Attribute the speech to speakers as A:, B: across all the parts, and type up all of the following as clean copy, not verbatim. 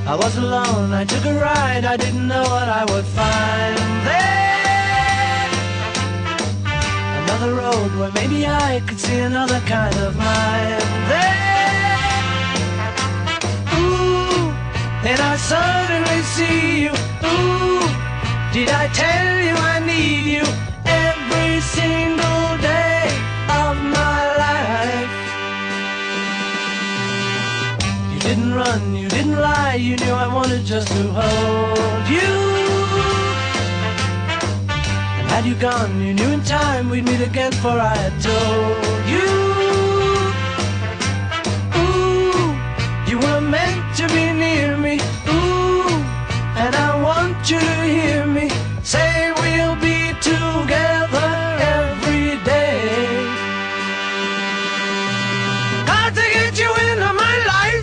A: I was alone, I took a ride, I didn't know what I would find there. Another road where maybe I could see another kind of mind there. Ooh, and I suddenly see you. Ooh, did I tell you I need you every single day of my life? You didn't run, you didn't lie, you knew I wanted just to hold you. And had you gone, you knew in time we'd meet again, for I had told you. Ooh, you were meant to be near me. Ooh, and I want you to hear me say we'll be together every day. Got to get you into my life.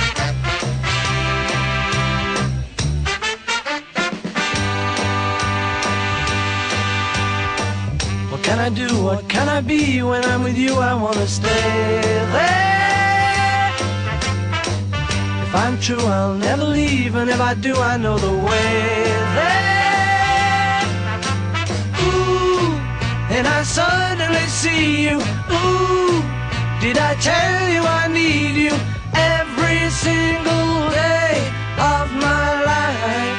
A: What can I do? What can I be? When I'm with you, I want to stay there. If I'm true, I'll never leave, and if I do, I know the way there. Ooh, and I suddenly see you. Ooh, did I tell you I need you every single day of my life?